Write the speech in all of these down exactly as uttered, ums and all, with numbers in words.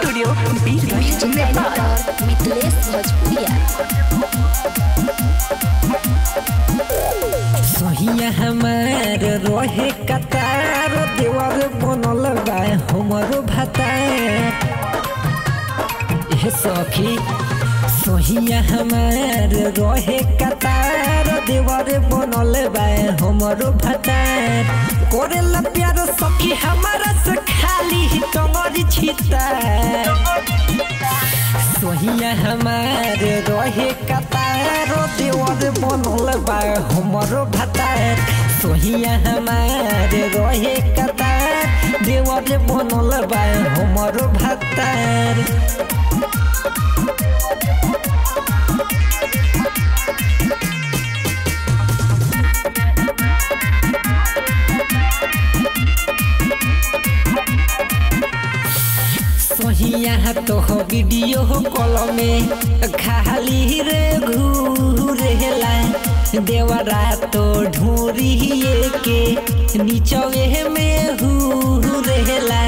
Studio Birgunj Nepal. Mithilesh भोजपुरिया सहिया हमार रहे कतार देवर बनल बा हमरो भतार हे सखी। सहिया हमार रहे कतार देवर बनल बा हमरो भतार करेला प्यार सखी हमारा से खाली कमर छिता। सहिया हमार रहे कतार देवर बनल बा हमरो भतार। सहिया हमार रहे कतार देवर बनल बा हमरो भतार। सहिया तो वीडियो कॉल में खाली रे घूरेला देवरा तो ढूंढिए के नीचवे में हुरेला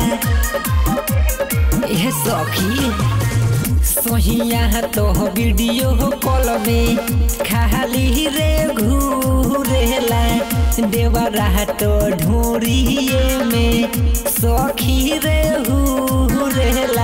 ये सखी। सहिया तो वीडियो कॉल में खाली रे घूरेला देवरा तो ढूंढिए में सखी रे हुरेला।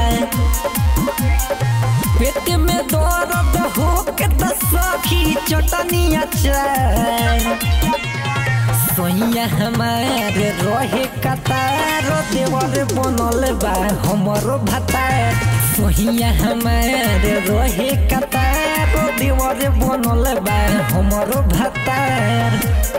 पेट में दर्द हो के तो सखी चटनी अचार। सहिया हमार रहे कतार देवर बनल बा हमरो भतार। सहिया हमार रहे कतार देवर बनल बा हमरो भतार।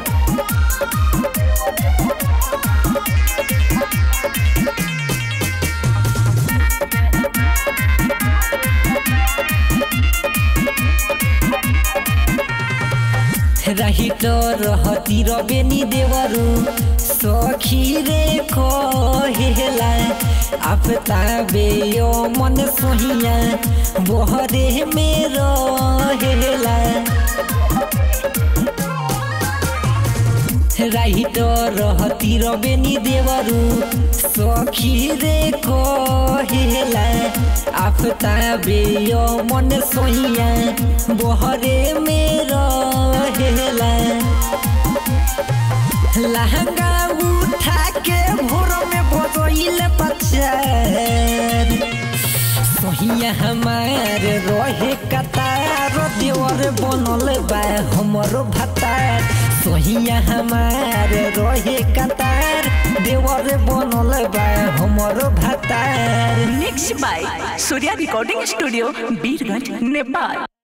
रही तो रहती रबेनी देवरू सखी रे कहेला अपताबे यो मन सोहिया बहरे में रहेला। रही तो रहती रबेनी देवरू सखी रे कहेला अपताबे यो मन सोहिया बहरे में रहेला। लहंगा उठा के भोर में बजइल पचार। सहिया हमार रहे कतार देवर बनल बा हमरो भतार। सहिया हमार रहे कतार देवर बनल बा हमरो भतार। Mix by Surya recording studio Birgunj Nepal.